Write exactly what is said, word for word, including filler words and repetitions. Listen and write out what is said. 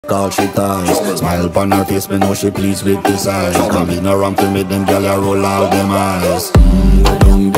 all she ties. Smile upon her face, me know she pleased with this eyes. Come in around to make them gyal a roll out them eyes. Mm,